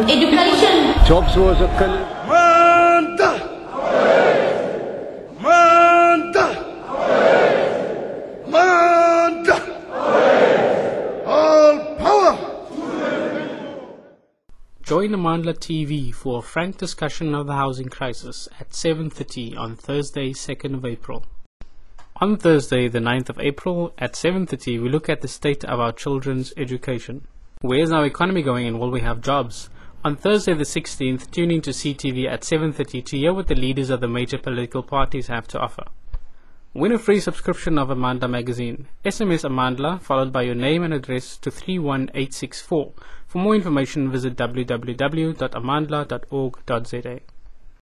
education. Jobs was a Amandla! Amandla! Amandla! All power! Join Amandla TV for a frank discussion of the housing crisis at 7:30 on Thursday, 2nd of April. On Thursday, the 9th of April at 7:30, we look at the state of our children's education. Where's our economy going and will we have jobs? On Thursday the 16th, tune in to CTV at 7:30 to hear what the leaders of the major political parties have to offer. Win a free subscription of Amandla magazine. SMS Amandla followed by your name and address to 31864. For more information, visit www.amandla.org.za.